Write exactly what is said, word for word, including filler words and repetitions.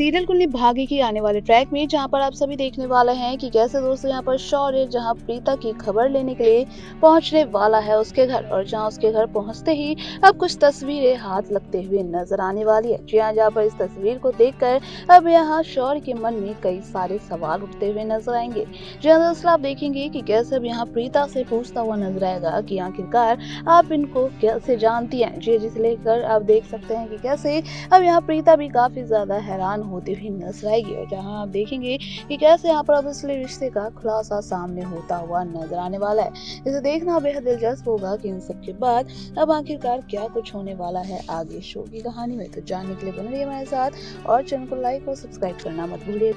Serial Kundali Bhagya की आने वाले ट्रैक में जहां पर आप सभी देखने वाले हैं कि कैसे दोस्तों यहां पर शौर्य जहां प्रीता की खबर लेने के लिए पहुंचने वाला है उसके घर, और जहां उसके घर पहुंचते ही अब कुछ तस्वीरें हाथ लगते हुए नजर आने वाली है। जी हां, जहां पर इस तस्वीर को देखकर अब यहां शौर्य के मन में कई सारे सवाल उठते हुए नजर आएंगे। जी हां दोस्तों, आप देखेंगे कि कैसे अब यहाँ प्रीता से पूछता हुआ नजर आएगा कि आखिरकार आप इनको कैसे जानती हैं। जी, जिसे लेकर आप देख सकते हैं कि कैसे अब यहाँ प्रीता भी काफी ज्यादा हैरान होती हुई नजर आएगी, और जहाँ आप देखेंगे कि कैसे यहाँ पर अब इसलिए रिश्ते का खुलासा सामने होता हुआ नजर आने वाला है। इसे देखना बेहद दिलचस्प होगा कि इन सब के बाद अब आखिरकार क्या कुछ होने वाला है आगे शो की कहानी में। तो जानने के लिए बने रहिए हमारे साथ और चैनल को लाइक और सब्सक्राइब करना मत भूलिए।